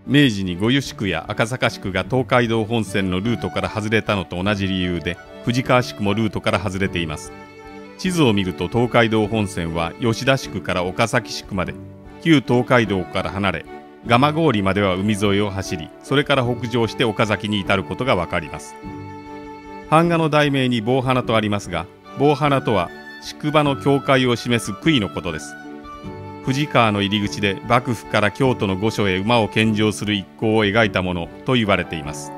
明治に五湯宿や赤坂宿が東海道本線のルートから外れたのと同じ理由で、藤川宿もルートから外れています。地図を見ると東海道本線は吉田宿から岡崎宿まで旧東海道から離れ、蒲郡までは海沿いを走り、それから北上して岡崎に至ることがわかります。版画の題名に棒花とありますが、棒花とは宿場の境界を示す杭のことです。藤川の入り口で幕府から京都の御所へ馬を献上する一行を描いたものと言われています。